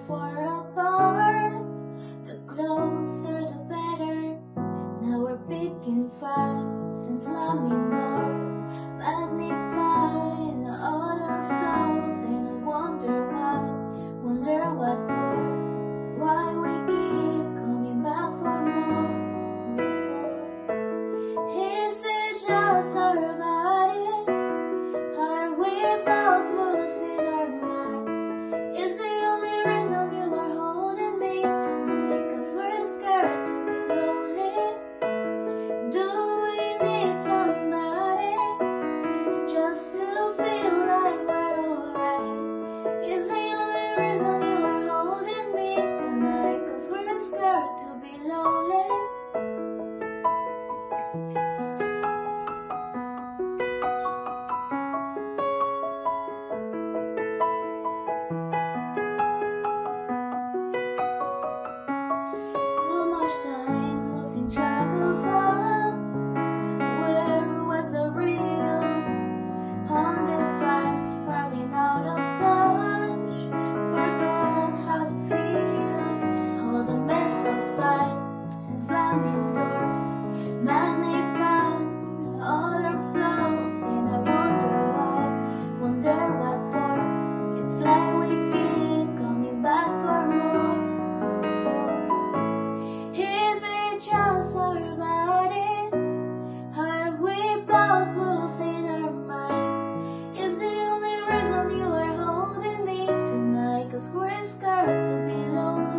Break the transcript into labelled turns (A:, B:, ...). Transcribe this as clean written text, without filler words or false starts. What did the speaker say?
A: far apart. The closer the better. Now we're picking fights and slamming doors, magnifying all our flaws, and I wonder what for, why we keep coming back for more. Is it just our bodies? Are we both losing our minds? Is the only reason you are holding me tonight? 'Cause we're scared to be lonely. Do we need somebody just to feel like we're alright? Is the only reason you are holding me tonight? 'Cause we're scared to be lonely. Too much time losing track of us. Where was the real? Undefined, spiraling out of touch. Forgot how it feels. All the mess of fights and slamming doors, magnifying all our flaws, and I wonder what for. It's like we keep coming back for more. Is it just our bodies? Are we both losing our minds? Is the only reason you are holding me tonight? 'Cause we're scared to be lonely.